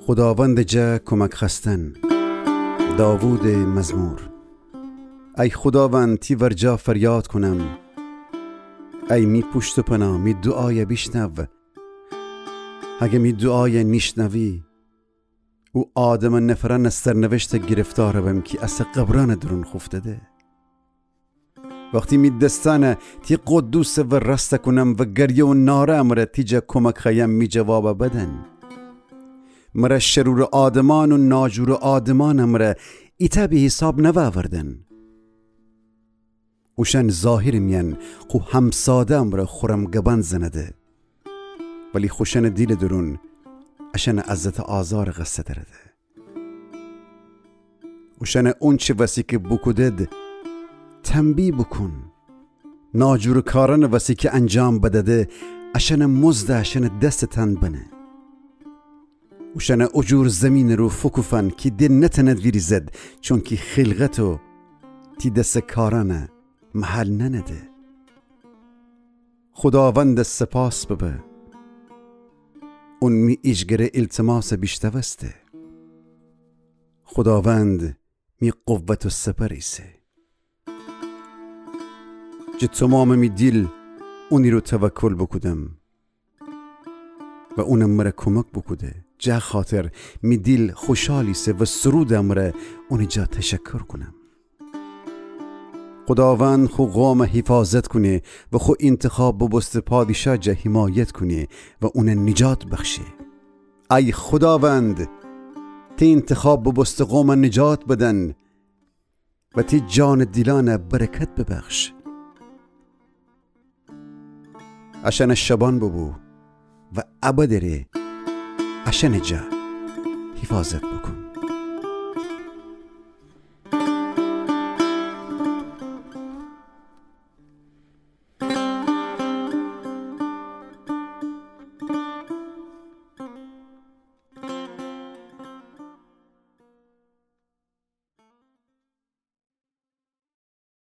خداوند جا کمک خستن. داوود مزمور. ای خداوند تی ورجا فریاد کنم، ای می پشت و پناه می دعای بشنو. اگه می دعای نشنوی او آدم نفرن از سرنوشت گرفتار بم که از قبران درون خفتده. وقتی می دستانه تی قدوس و رست کنم و گریه و ناره امره تیجا کمک خیم می جواب بدن. مره شرور آدمان و ناجور آدمان امره ایتا به حساب نواوردن. اوشن ظاهر مین خو همساده امره خورم گبن زنده، ولی خوشن دیل درون اشن عزت آزار غصه درده. اوشن اون چه وسی که بکودد تنبیه بکن. ناجور کارن وسی که انجام بدده اشن مزده اشن دست تند بنه. اوشن اجور زمین رو فکوفن که دل نتند ویریزد، چون که خلقتو تی دست کارانه محل ننده. خداوند سپاس ببه، اون می ایشگره التماس بیشتوسته. خداوند می قوت و سپریسه. جه تمام می دیل اونی رو توکل بکودم و اونم مره کمک بکوده. جه خاطر می دیل خوشحالی سه و سرودم مره اونی جا تشکر کنم. خداوند خو قوم حفاظت کنه و خو انتخاب ببست پادشاه جه حمایت کنه و اون نجات بخشه. ای خداوند تی انتخاب ببست قوم نجات بدن و تی جان دیلان برکت ببخش. اشن شبان ببو و ابدره اشن جا حفاظت بکن.